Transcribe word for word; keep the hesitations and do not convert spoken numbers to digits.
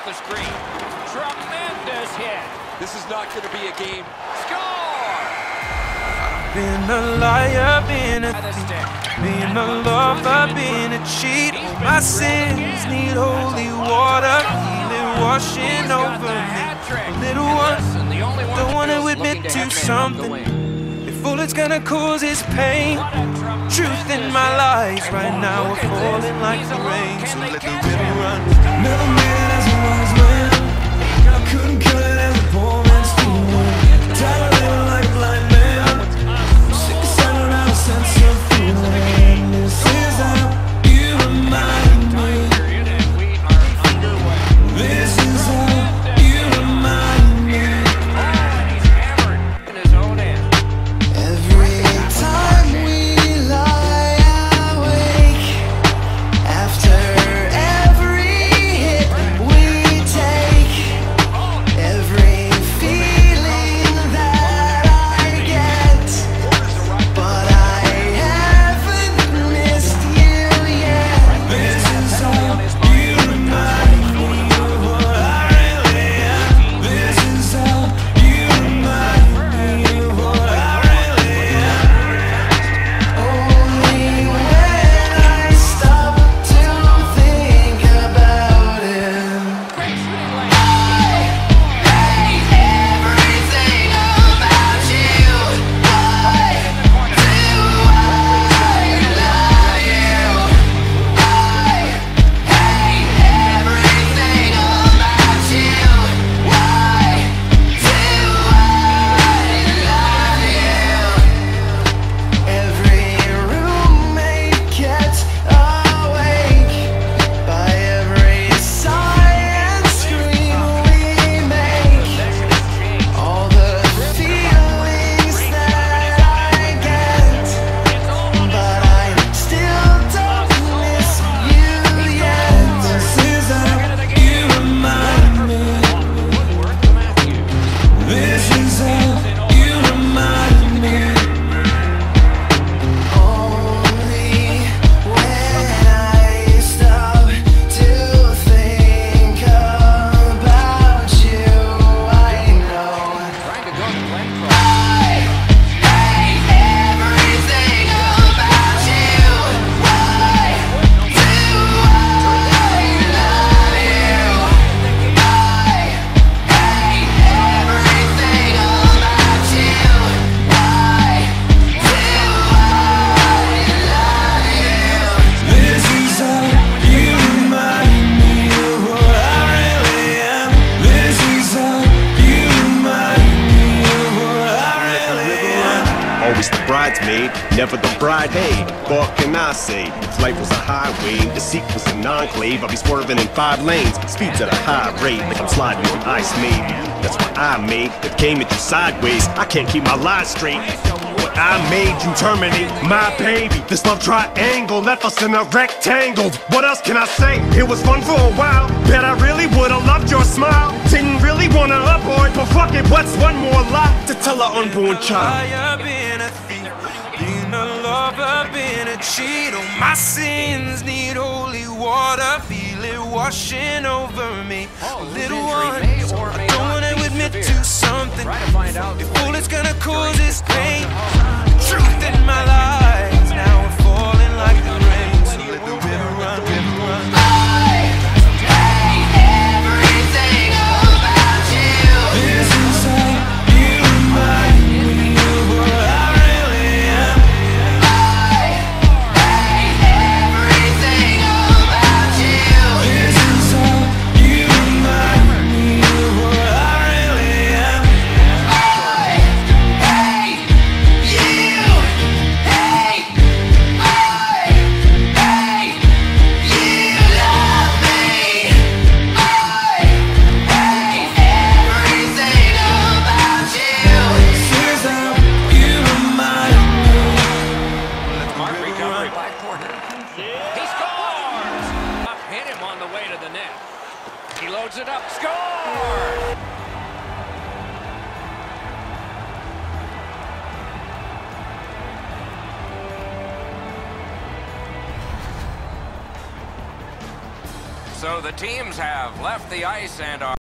the screen. Tremendous hit. This is not going to be a game. Score! Been a liar, been a thief, been a lover, been a cheat. My sins need holy water, feel it washing over me. Little one, don't want to admit to something. If all it's gonna cause is pain, truth in my lies right now are falling like the rain. So let the river run. Never man as a wise man, I couldn't cut it as a poor man's feeling. Tired of living like a blind man, sick of sounding out a sense of feeling. This is how you remind me. This is how you remind me. Every time we lie awake, after every hit we take, every feeling that I get, but I haven't missed you yet. This is how you remind me of what I really am. This is how you remind me of what I really am. Only when I stop to think about it. I hate everything about you. Why do I love you? I hate everything about you. Why do I love you? Every roommate gets awake by every sigh and scream we make. All the feelings that I get, but I still don't miss you yet. This is how you remind me. This is how you remind me. Only when I stop to think about you, I know. Trying to go to Glenn Cross. I hate everything about you. Why do I love you? I hate everything about you. Why do I love you? This is how you remind me of what I really am. This is how you remind me of what I really am. Always the bridesmaid, never the bride. Hey, what can I say? If life was a highway, the seat was an enclave, I'd be swerving in five lanes, speeds at a high rate, like I'm sliding on ice, maybe. That's what I made, that came at you sideways. I can't keep my lies straight. What I made you terminate my baby. This love triangle left us in a rectangle. What else can I say? It was fun for a while. Bet I really would've loved your smile. Didn't really wanna abort, but fuck it, what's one more lie to tell our unborn child? Liar, been a thief, been a lover, been a cheat. Oh, my sins need holy water, feel it washing over me. Little one, I don't wanna admit to something. Try to find out. If all it's gonna cause is pain, truth in my lies now are falling like the rain. So let the river run, river run. I hate everything about you. This is how you remind me of what I really am. I hate everything about you. This is how you remind me of what I really am. I hate you. Hate. I hate you. Love me. I hate everything about you. This is how you remind me. Smart recovery by Porter. He scores! Up hit him on the way to the net. He loads it up. Score! So the teams have left the ice and are